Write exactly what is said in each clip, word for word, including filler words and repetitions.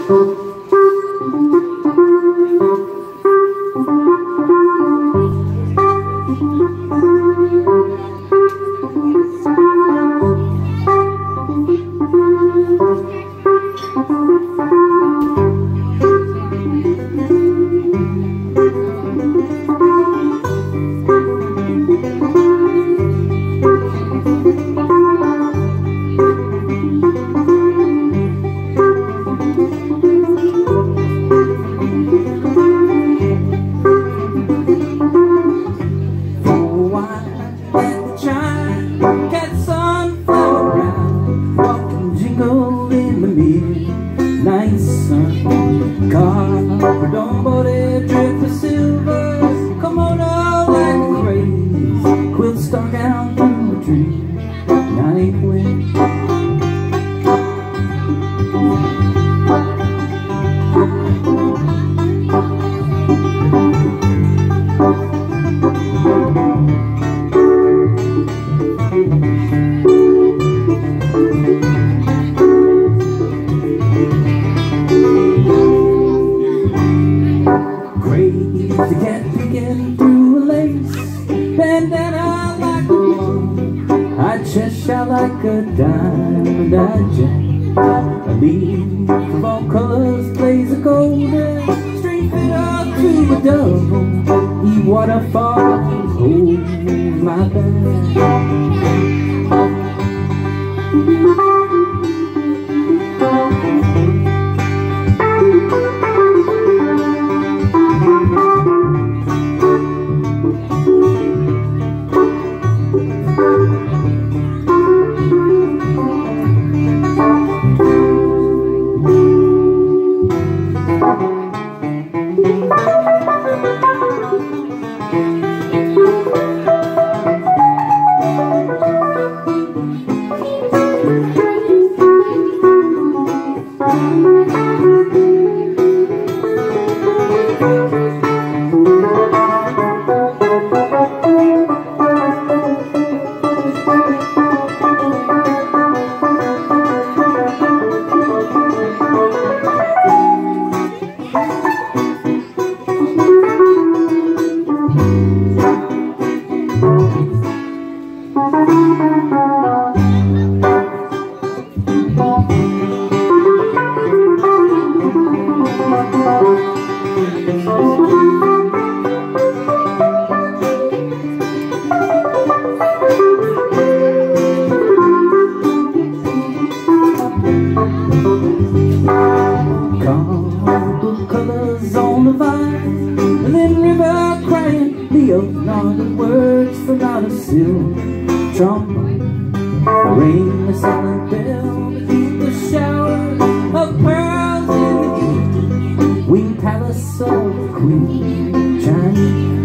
Like a diamond I gem, a leaf of all colors plays a golden string fit up to a double. He waterfalls hold my back. Words from out of silk trombone, a ring, a silent bell beneath the shower of pearls in the east, winged palace of Queen Chinese.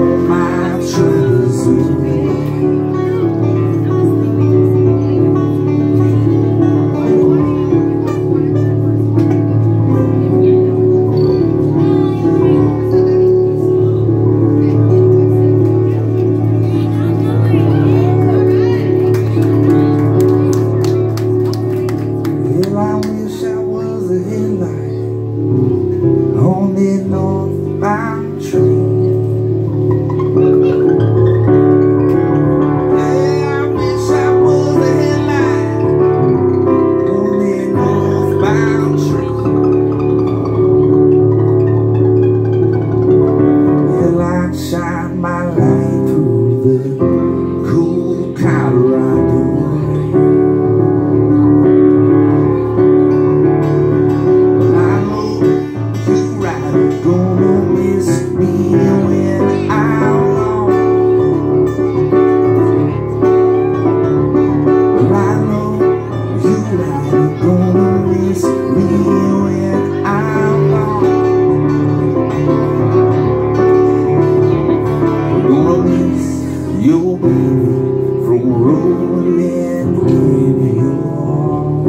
my troubles away. Well, I wish I was a headlight on the northbound train. Shine my light through the cool Colorado rain. Well, I know you right are gonna miss me when I'm gone. Well, I know you right are gonna miss me when I'm gone. Gonna miss your baby from rolling in your arms.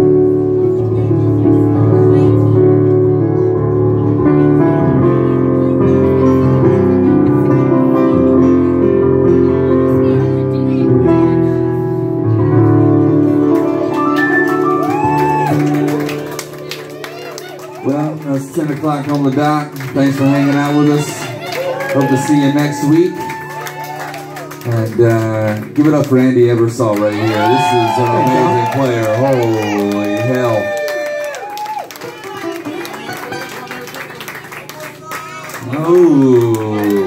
Well, that's ten o'clock on the dot. Thanks for hanging out with us. Hope to see you next week. And uh, give it up for Andy Ebersol right here. This is an amazing player. Holy hell. Oh.